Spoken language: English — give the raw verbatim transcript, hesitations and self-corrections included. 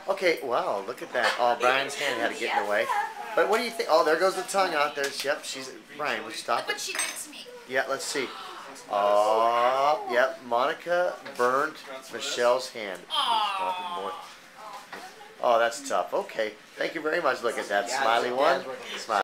Okay, wow, look at that. Oh, Brian's hand had to get in the way. But what do you think? Oh, there goes the tongue out there. Yep, she's... Brian, would you stop Look what it? she did to me. Yeah, let's see. Oh, yep, Monica burned Michelle's hand. Aww. Oh, that's tough. Okay, thank you very much. Look at that smiley one. Smile.